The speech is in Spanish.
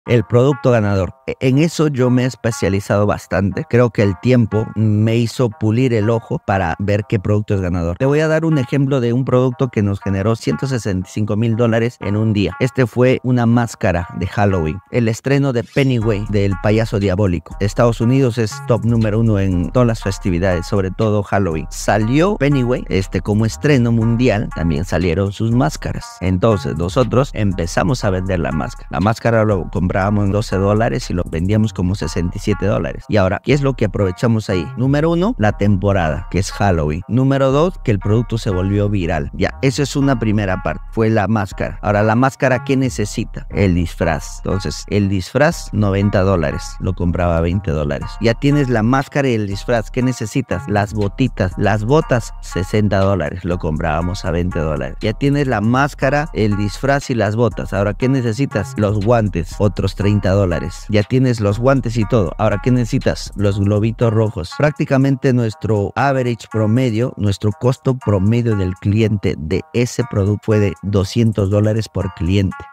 El producto ganador. En eso yo me he especializado bastante. Creo que el tiempo me hizo pulir el ojo para ver qué producto es ganador. Te voy a dar un ejemplo de un producto que nos generó $165,000 en un día. Este fue una máscara de Halloween. El estreno de Pennywise, del payaso diabólico. Estados Unidos es top número 1 en todas las festividades, sobre todo Halloween. Salió Pennywise, como estreno mundial, también salieron sus máscaras. Entonces nosotros empezamos a vender la máscara. La máscara lo comprábamos en $12 y lo vendíamos como $67. Y ahora, ¿qué es lo que aprovechamos ahí? Número 1, la temporada, que es Halloween. Número 2, que el producto se volvió viral. Ya, eso es una primera parte, fue la máscara. Ahora, la máscara, ¿qué necesita? El disfraz. Entonces, el disfraz, $90, lo compraba a $20. Ya tienes la máscara y el disfraz, ¿qué necesitas? Las botitas, las botas, $60, lo comprábamos a $20. Ya tienes la máscara, el disfraz y las botas. Ahora, ¿qué necesitas? Los guantes, otros $30. Ya tienes los guantes y todo. Ahora, ¿qué necesitas? Los globitos rojos. Prácticamente nuestro average promedio, nuestro costo promedio del cliente de ese producto fue de $200 por cliente.